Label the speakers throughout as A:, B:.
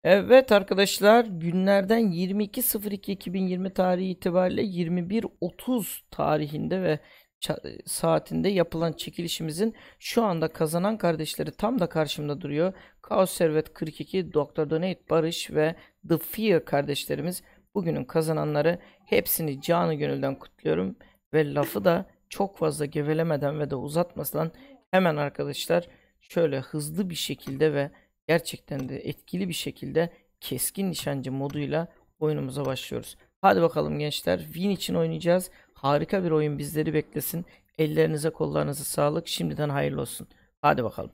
A: Evet arkadaşlar, günlerden 22.02.2020 tarihi itibariyle 21.30 tarihinde ve saatinde yapılan çekilişimizin şu anda kazanan kardeşleri tam da karşımda duruyor. Kaos Servet 42, Doktor Donate Barış ve The Fear kardeşlerimiz bugünün kazananları. Hepsini canı gönülden kutluyorum ve lafı da çok fazla gevelemeden ve de uzatmadan hemen arkadaşlar şöyle hızlı bir şekilde ve gerçekten de etkili bir şekilde keskin nişancı moduyla oyunumuza başlıyoruz. Hadi bakalım gençler, win için oynayacağız. Harika bir oyun bizleri beklesin. Ellerinize kollarınıza sağlık. Şimdiden hayırlı olsun. Hadi bakalım.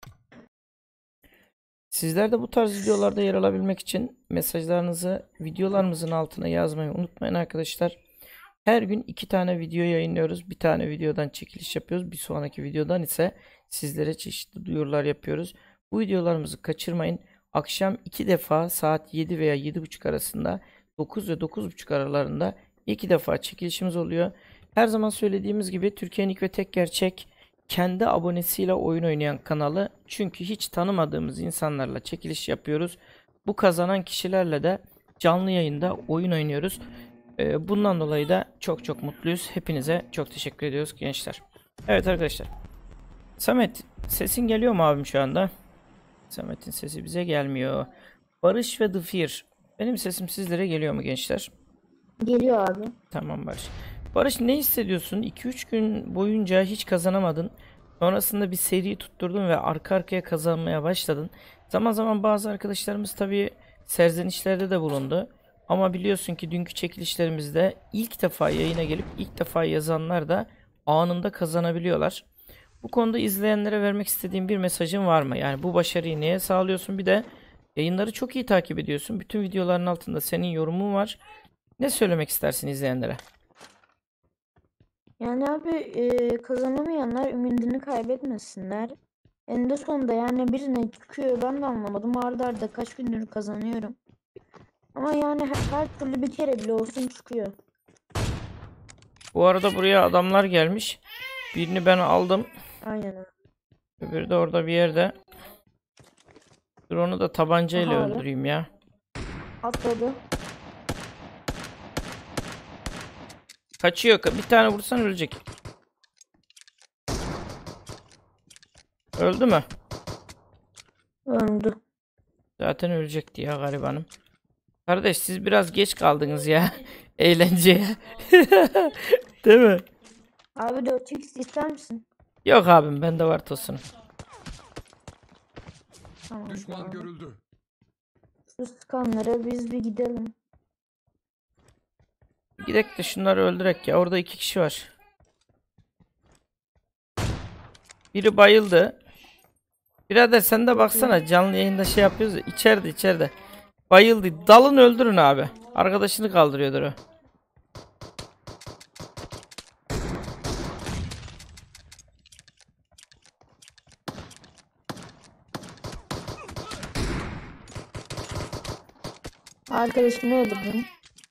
A: Sizler de bu tarz videolarda yer alabilmek için mesajlarınızı videolarımızın altına yazmayı unutmayın arkadaşlar. Her gün 2 tane video yayınlıyoruz. Bir tane videodan çekiliş yapıyoruz. Bir sonraki videodan ise sizlere çeşitli duyurular yapıyoruz. Bu videolarımızı kaçırmayın. Akşam 2 defa saat 7 veya 7.30 arasında 9 ve 9.30 aralarında 2 defa çekilişimiz oluyor. Her zaman söylediğimiz gibi Türkiye'nin ilk ve tek gerçek kendi abonesiyle oyun oynayan kanalı. Çünkü hiç tanımadığımız insanlarla çekiliş yapıyoruz. Bu kazanan kişilerle de canlı yayında oyun oynuyoruz. Bundan dolayı da çok mutluyuz. Hepinize çok teşekkür ediyoruz gençler. Evet arkadaşlar. Samet, sesin geliyor mu abim şu anda? Samet'in sesi bize gelmiyor. Barış ve The Fear. Benim sesim sizlere geliyor mu gençler?
B: Geliyor abi.
A: Tamam Barış. Barış, ne hissediyorsun? 2-3 gün boyunca hiç kazanamadın. Sonrasında bir seri tutturdun ve arka arkaya kazanmaya başladın. Zaman zaman bazı arkadaşlarımız tabii serzenişlerde de bulundu. Ama biliyorsun ki dünkü çekilişlerimizde ilk defa yayına gelip ilk defa yazanlar da anında kazanabiliyorlar. Bu konuda izleyenlere vermek istediğim bir mesajın var mı? Yani bu başarıyı neye sağlıyorsun? Bir de yayınları çok iyi takip ediyorsun. Bütün videoların altında senin yorumun var. Ne söylemek istersin izleyenlere?
B: Yani abi kazanamayanlar ümidini kaybetmesinler. Eninde sonunda yani birine çıkıyor, ben de anlamadım. Arda arda kaç gündür kazanıyorum. Ama yani her türlü bir kere bile olsun çıkıyor.
A: Bu arada buraya adamlar gelmiş. Birini ben aldım.
B: Aynen abi.
A: Öbürü de orada bir yerde. Dur, onu da tabancayla
B: Aha abi.
A: öldüreyim ya.
B: Atladı.
A: Kaçıyor. Bir tane vursan ölecek. Öldü mü?
B: Öldü.
A: Zaten ölecekti ya garibanım. Kardeş, siz biraz geç kaldınız ya. Eğlenceye. Değil mi?
B: Abi 4x ister misin?
A: Yok abim, bende var tosun.
B: Tamam
C: Düşman
B: abi.
C: görüldü.
B: Şu skanlara biz bir gidelim.
A: Gidek de şunları öldürek ya. Orada 2 kişi var. Biri bayıldı. Birader sen de baksana, canlı yayında şey yapıyoruz ya. İçeride. Bayıldı. Dalın öldürün abi. Arkadaşını kaldırıyordur o.
B: Arkadaşını öldürdüm.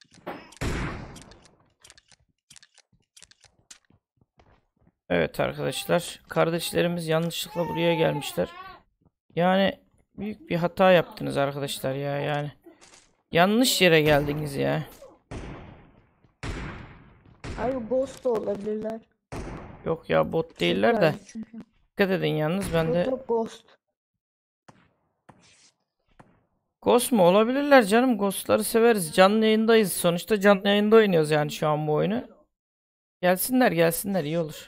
A: Evet arkadaşlar. Kardeşlerimiz yanlışlıkla buraya gelmişler. Yani büyük bir hata yaptınız arkadaşlar ya yani. Yanlış yere geldiniz ya.
B: Abi ghost da olabilirler.
A: Yok ya, bot değiller de.
B: Çünkü.
A: Dikkat edin yalnız, ben
B: Yok
A: de.
B: yok ghost.
A: Ghost mu olabilirler canım, Ghost'ları severiz. Canlı yayındayız. Sonuçta canlı yayında oynuyoruz yani şu an bu oyunu. Gelsinler iyi olur.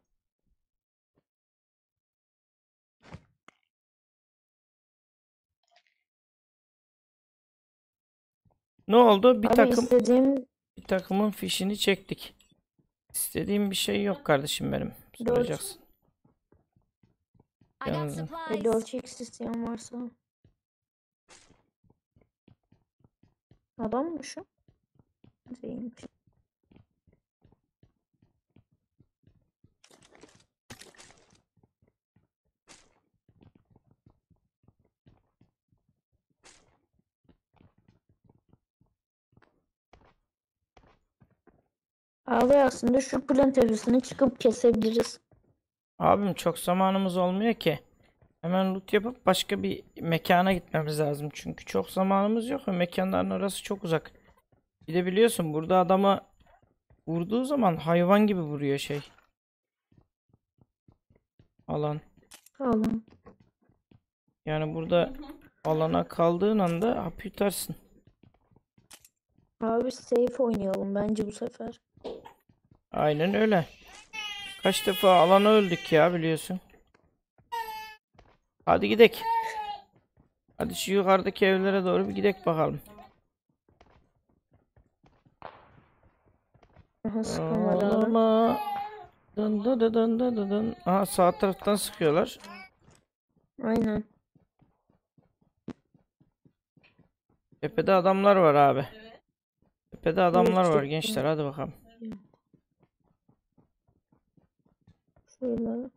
A: Ne oldu?
B: Abi istediğim
A: Bir takımın fişini çektik. İstediğim bir şey yok kardeşim benim.
B: 4
A: Soracaksın. Yalnız
B: 4x isteyen varsa. Adam mı şu? Değilmiş. Abi aslında şu plan tepesine çıkıp kesebiliriz.
A: abim çok zamanımız olmuyor ki. Hemen loot yapıp başka bir mekana gitmemiz lazım. Çünkü çok zamanımız yok ve mekanların arası çok uzak. Bir de biliyorsun burada adama vurduğu zaman hayvan gibi vuruyor şey. Alan.
B: Tamam.
A: Yani burada alana kaldığın anda hap yutarsın.
B: Abi safe oynayalım bence bu sefer.
A: Aynen öyle. Kaç defa alana öldük ya biliyorsun. Hadi gidek. Hadi şu yukarıdaki evlere doğru bir gidek bakalım.
B: Aha sıkan var abi.
A: Ağlama. Dın dın dın dın dın dın. Aha sağ taraftan sıkıyorlar.
B: Aynen.
A: Tepede adamlar var abi. Tepede adamlar var
B: çok
A: gençler, hadi bakalım.
B: Şöyle.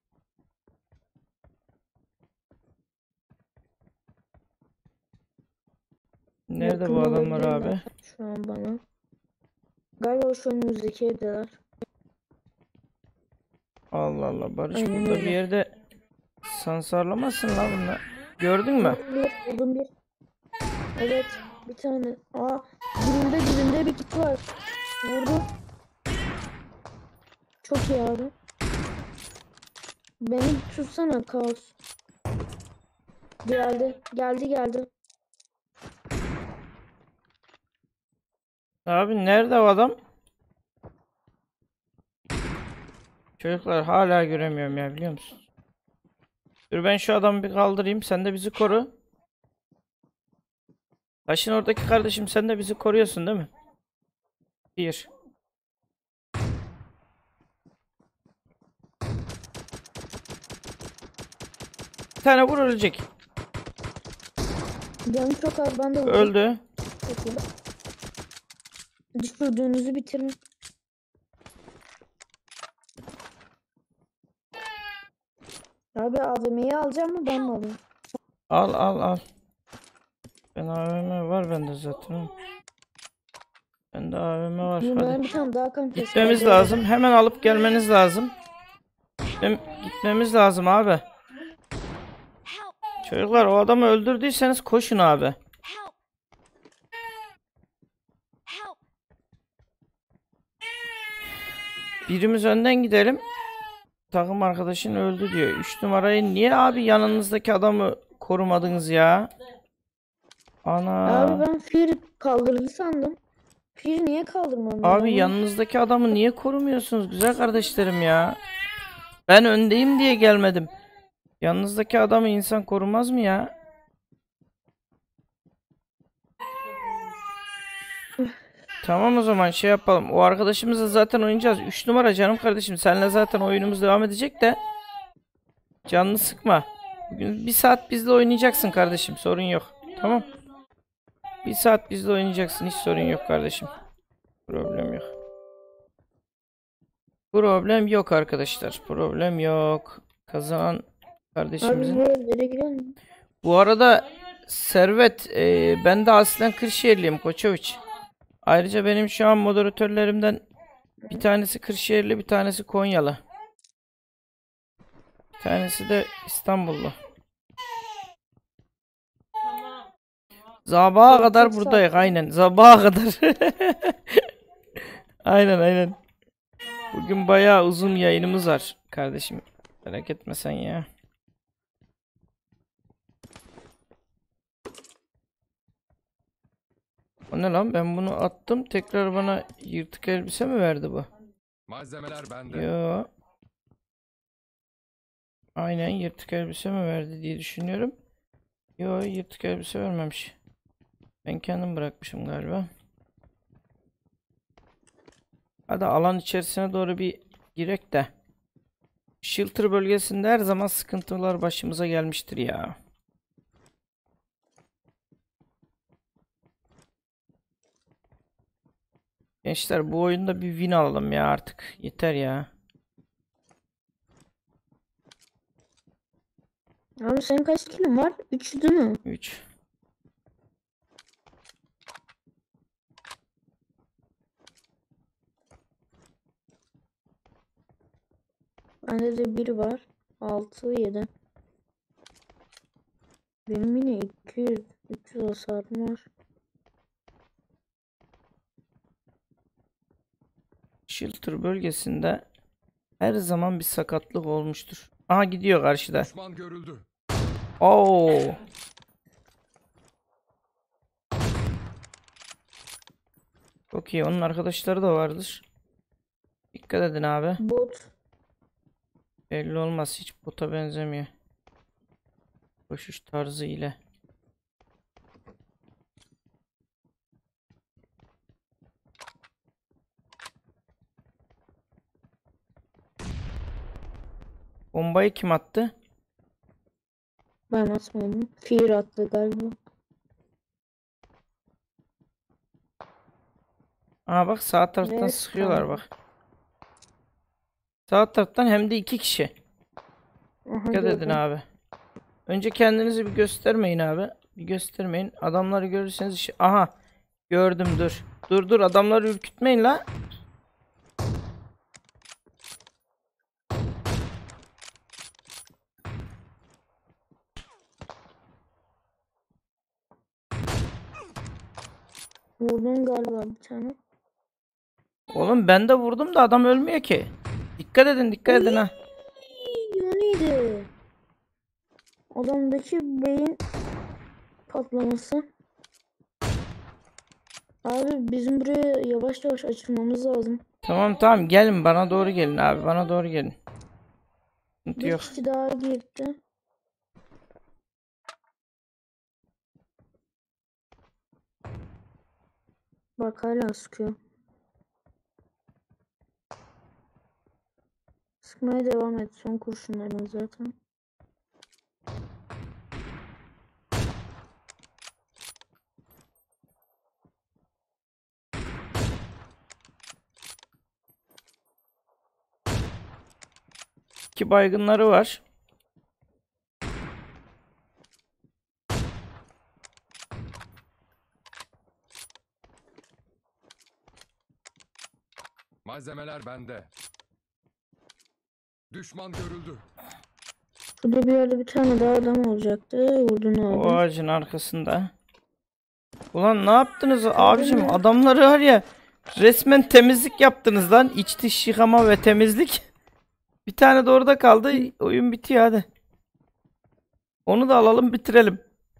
A: Nerede bu
B: Yakın
A: adamlar
B: olabilirler
A: abi?
B: şu an bana. Galiba şu önümüzdeki evdeler.
A: Allah Allah, Barış
B: Aynen
A: burada bir
B: öyle.
A: yerde sansarlamasın la bunlar. Gördün mü?
B: Vurdum bir. Evet. Bir tane. Aa. Dibimde bir kit var. Vurdum. Çok iyi abi. Beni tutsana kaos. Geldi.
A: Abi nerede o adam? Çocuklar hala göremiyorum ya, biliyor musun? Dur ben şu adamı bir kaldırayım, sen de bizi koru. Taşın oradaki kardeşim, sen de bizi koruyorsun değil mi? Bir. Bir tane vur, ölecek.
B: Canım çok az ben de vurdum.
A: Öldü.
B: Çok iyi. Düşürdüğünüzü bitirin. Abi AVM'yi alacağım mı ben mi alayım?
A: Al al al. Ben AVM var bende zaten. Bende AVM var.
B: Ben
A: Hadi.
B: bir tane daha kanka.
A: Gitmemiz lazım. Hemen alıp gelmeniz lazım. Gitmemiz lazım abi. Çocuklar o adamı öldürdüyseniz koşun abi. Birimiz önden gidelim. Takım arkadaşın öldü diyor. 3 numarayı niye abi yanınızdaki adamı korumadınız ya? Ana.
B: Abi ben Fear kaldırdı sandım. Fear niye kaldırmadı?
A: Abi yanınızdaki adamı niye korumuyorsunuz güzel kardeşlerim ya? Ben öndeyim diye gelmedim. Yanınızdaki adamı insan korumaz mı ya? Tamam o zaman şey yapalım. O arkadaşımızla zaten oynayacağız. 3 numara canım kardeşim. Seninle zaten oyunumuz devam edecek de. Canını sıkma. Bugün 1 saat bizle oynayacaksın kardeşim. Sorun yok. Tamam. 1 saat bizle oynayacaksın. Hiç sorun yok kardeşim. Problem yok. Problem yok arkadaşlar. Problem yok. Kazanan
B: Abi
A: kardeşimizin.
B: bu evlere girelim.
A: Bu arada Servet, ben de aslen Kırşehirliyim Koçoviç. Ayrıca benim şu an moderatörlerimden bir tanesi Kırşehirli, bir tanesi Konyalı. Bir tanesi de İstanbullu. Sabaha kadar
B: Çok
A: buradayız,
B: sağ ol.
A: aynen. Sabaha kadar. Aynen. Bugün bayağı uzun yayınımız var kardeşim. Merak etme sen ya. O ne lan? Ben bunu attım. Tekrar bana yırtık elbise mi verdi bu?
C: Malzemeler bende.
A: Yo. Aynen yırtık elbise mi verdi diye düşünüyorum. Yo, yırtık elbise vermemiş. Ben kendim bırakmışım galiba. Hadi alan içerisine doğru bir girek de. Shelter bölgesinde her zaman sıkıntılar başımıza gelmiştir ya. Gençler bu oyunda bir win alalım ya artık. Yeter ya.
B: Abi senin kaç kilin var? 3 değil mi?
A: 3.
B: Bende de 1 var. 6, 7. da hasarım var.
A: Shelter bölgesinde her zaman bir sakatlık olmuştur. Aha gidiyor karşıda.
C: Düşman görüldü.
A: Oo. Çok iyi. Onun arkadaşları da vardır. Dikkat edin abi.
B: Bot.
A: Belli olmaz. Hiç bota benzemiyor. Koşuş tarzı ile. Bombayı kim attı?
B: Ben atmadım. Fear attı galiba.
A: Aa bak sağ taraftan
B: Evet,
A: sıkıyorlar
B: tamam.
A: bak. Sağ taraftan hem de 2 kişi.
B: Aha,
A: Dikkat edin
B: gördüm.
A: abi. Önce kendinizi bir göstermeyin abi. Bir göstermeyin. Adamları görürseniz aha gördüm dur. Dur adamları ürkütmeyin la.
B: Vurdum galiba bir tane.
A: Oğlum ben de vurdum da adam ölmüyor ki. Dikkat edin ha.
B: O neydi? Adamdaki beyin patlaması. Abi bizim buraya yavaş yavaş açılmamız lazım.
A: Tamam gelin bana doğru gelin abi bana doğru gelin. Sıkıntı
B: Bir
A: yok.
B: kişi daha girdi. Bak hala sıkıyor. Sıkmaya devam et. Son kurşunlarına zaten.
A: İki baygınları var.
C: Malzemeler bende. Düşman görüldü.
B: Burada bir yerde bir tane daha adam olacaktı. Vurdun
A: O
B: abi.
A: ağacın arkasında. Ulan ne yaptınız abicim? Adamları var ya resmen temizlik yaptınız lan. İç dış yıkama ve temizlik. Bir tane de orada kaldı. Oyun bitiyor hadi. Onu da alalım bitirelim.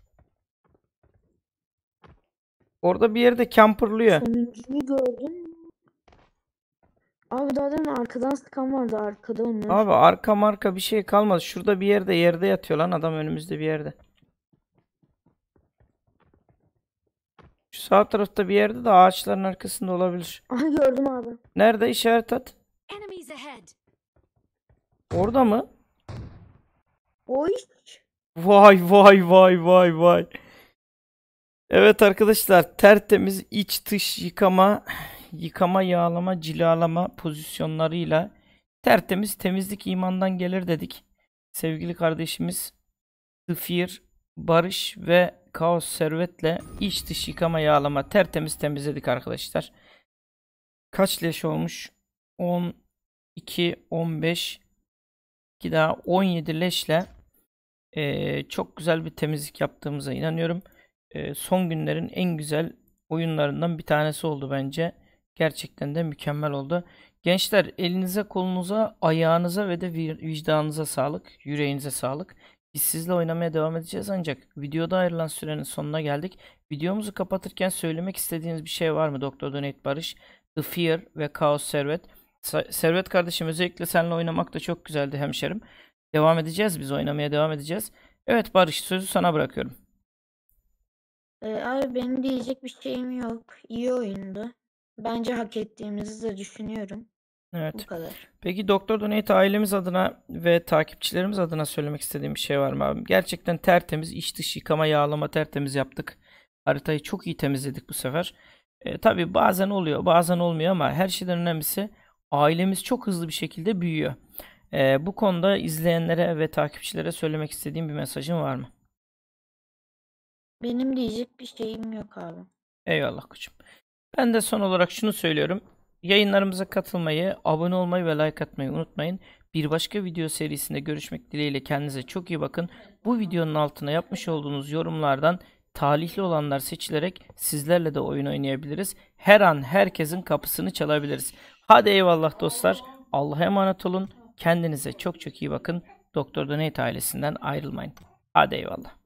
A: Orada bir yerde camperlıyor.
B: Sonuncuyu gördüm. Abi daha demin arkadan sıkan vardı. Arkada onlar.
A: Abi arka marka bir şey kalmadı. Şurada bir yerde yatıyor lan adam önümüzde bir yerde. Şu sağ tarafta bir yerde de ağaçların arkasında olabilir.
B: Aha gördüm abi.
A: Nerede işaret at?
D: Enemies ahead.
A: Orada mı?
B: Oy.
A: Vay. Evet arkadaşlar tertemiz iç dış yıkama, yağlama, cilalama pozisyonlarıyla tertemiz temizlik imandan gelir dedik. Sevgili kardeşimiz The Fear, Barış ve Kaos Servet'le iç dış yıkama, yağlama tertemiz temizledik arkadaşlar. Kaç leş olmuş? 12, 15, 2 daha 17 leşle çok güzel bir temizlik yaptığımıza inanıyorum. Son günlerin en güzel oyunlarından bir tanesi oldu bence. Gerçekten de mükemmel oldu. Gençler elinize, kolunuza, ayağınıza ve de vicdanınıza sağlık, yüreğinize sağlık. Biz sizle oynamaya devam edeceğiz ancak videoda ayrılan sürenin sonuna geldik. Videomuzu kapatırken söylemek istediğiniz bir şey var mı Doktor Donate Barış, The Fear ve Chaos Servet? Servet kardeşim özellikle seninle oynamak da çok güzeldi hemşerim. Devam edeceğiz, biz oynamaya devam edeceğiz. Evet Barış sözü sana bırakıyorum.
B: Abi benim diyecek bir şeyim yok. İyi oyundu. Bence hak ettiğimizi de düşünüyorum. Bu
A: Evet.
B: kadar.
A: Peki Doktor Donate ailemiz adına ve takipçilerimiz adına söylemek istediğim bir şey var mı abi? Gerçekten tertemiz iç dış yıkama, yağlama tertemiz yaptık. Haritayı çok iyi temizledik bu sefer. Tabii bazen oluyor, bazen olmuyor ama her şeyden önemlisi ailemiz çok hızlı bir şekilde büyüyor. Bu konuda izleyenlere ve takipçilere söylemek istediğim bir mesajın var mı?
B: Benim diyecek bir şeyim yok abi.
A: Eyvallah koçum. Ben de son olarak şunu söylüyorum. Yayınlarımıza katılmayı, abone olmayı ve like atmayı unutmayın. Bir başka video serisinde görüşmek dileğiyle kendinize çok iyi bakın. Bu videonun altına yapmış olduğunuz yorumlardan talihli olanlar seçilerek sizlerle de oyun oynayabiliriz. Her an herkesin kapısını çalabiliriz. Hadi eyvallah dostlar. Allah'a emanet olun. Kendinize çok çok iyi bakın. Doktor Donate ailesinden ayrılmayın. Hadi eyvallah.